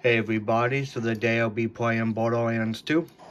Hey everybody, so today I'll be playing Borderlands 2.